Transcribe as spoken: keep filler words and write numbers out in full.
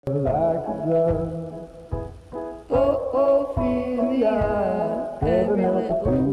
like a drug. Oh, oh, fill me up every little